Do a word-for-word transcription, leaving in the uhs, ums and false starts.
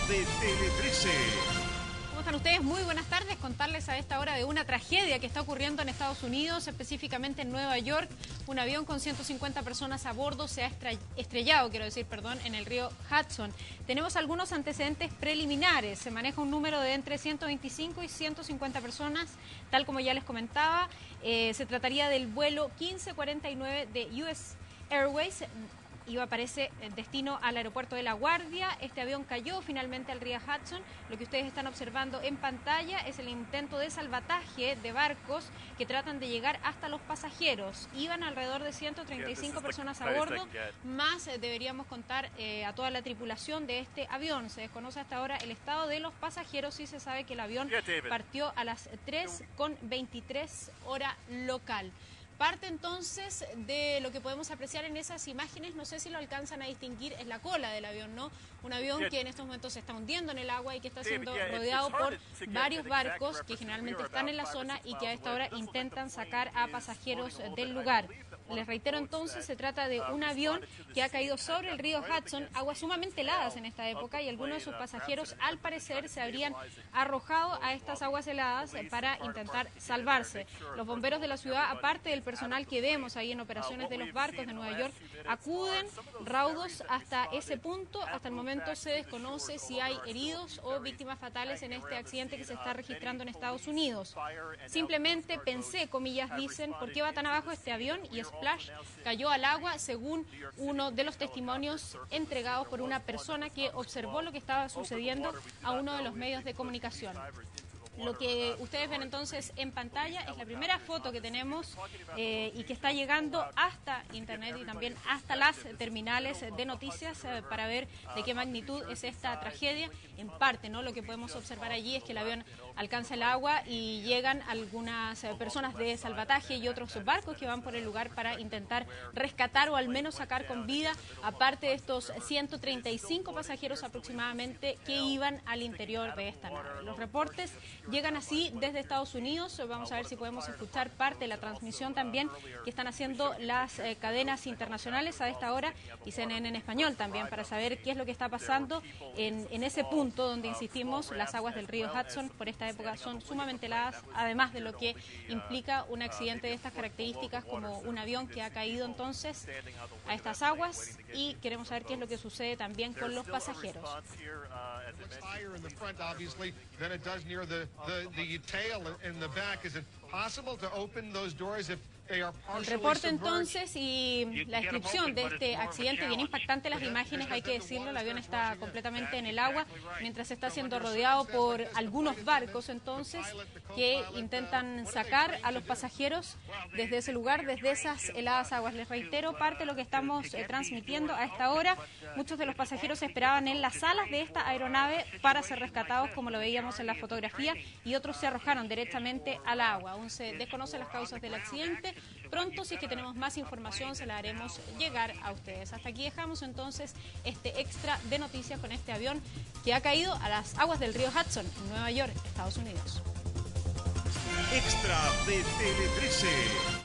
de Tele trece. ¿Cómo están ustedes? Muy buenas tardes. Contarles a esta hora de una tragedia que está ocurriendo en Estados Unidos, específicamente en Nueva York. Un avión con ciento cincuenta personas a bordo se ha estrellado, quiero decir, perdón, en el río Hudson. Tenemos algunos antecedentes preliminares. Se maneja un número de entre ciento veinticinco y ciento cincuenta personas, tal como ya les comentaba. Eh, se trataría del vuelo quince cuarenta y nueve de U S Airways. Iba, parece, destino al aeropuerto de La Guardia. Este avión cayó finalmente al río Hudson. Lo que ustedes están observando en pantalla es el intento de salvataje de barcos que tratan de llegar hasta los pasajeros. Iban alrededor de ciento treinta y cinco personas a bordo, más eh, deberíamos contar eh, a toda la tripulación de este avión. Se desconoce hasta ahora el estado de los pasajeros y se sabe que el avión partió a las tres con veintitrés hora local. Parte entonces de lo que podemos apreciar en esas imágenes, no sé si lo alcanzan a distinguir, es la cola del avión, ¿no? Un avión que en estos momentos se está hundiendo en el agua y que está siendo rodeado por varios barcos que generalmente están en la zona y que a esta hora intentan sacar a pasajeros del lugar. Les reitero entonces, se trata de un avión que ha caído sobre el río Hudson, aguas sumamente heladas en esta época, y algunos de sus pasajeros al parecer se habrían arrojado a estas aguas heladas para intentar salvarse. Los bomberos de la ciudad, aparte del personal que vemos ahí en operaciones de los barcos de Nueva York, acuden raudos hasta ese punto. Hasta el momento se desconoce si hay heridos o víctimas fatales en este accidente que se está registrando en Estados Unidos. Simplemente pensé, comillas dicen, ¿por qué va tan abajo este avión? Y Splash cayó al agua, según uno de los testimonios entregados por una persona que observó lo que estaba sucediendo a uno de los medios de comunicación. Lo que ustedes ven entonces en pantalla es la primera foto que tenemos eh, y que está llegando hasta internet y también hasta las terminales de noticias eh, para ver de qué magnitud es esta tragedia. En parte, ¿no? Lo que podemos observar allí es que el avión alcanza el agua y llegan algunas eh, personas de salvataje y otros barcos que van por el lugar para intentar rescatar o al menos sacar con vida, aparte de estos ciento treinta y cinco pasajeros aproximadamente que iban al interior de esta nave. Los reportes llegan así desde Estados Unidos. Vamos a ver si podemos escuchar parte de la transmisión también que están haciendo las eh, cadenas internacionales a esta hora y C N N en español también, para saber qué es lo que está pasando en, en ese punto donde, insistimos, las aguas del río Hudson por esta época son sumamente heladas, además de lo que implica un accidente de estas características como un avión que ha caído entonces a estas aguas, y queremos saber qué es lo que sucede también con los pasajeros. The, the tail in the back. Is it possible to open those doors if they are partially El reporte entonces y la descripción de este accidente, bien impactante las imágenes, hay que decirlo. El avión está completamente en el agua mientras está siendo rodeado por algunos barcos entonces que intentan sacar a los pasajeros desde ese lugar, desde esas heladas aguas. Les reitero parte de lo que estamos eh, transmitiendo a esta hora. Muchos de los pasajeros esperaban en las alas de esta aeronave para ser rescatados, como lo veíamos en la fotografía, y otros se arrojaron directamente al agua. Aún se desconocen las causas del accidente. Pronto, si es que tenemos más información, se la haremos llegar a ustedes. Hasta aquí dejamos entonces este extra de noticias con este avión que ha caído a las aguas del río Hudson en Nueva York, Estados Unidos. Extra de Tele trece.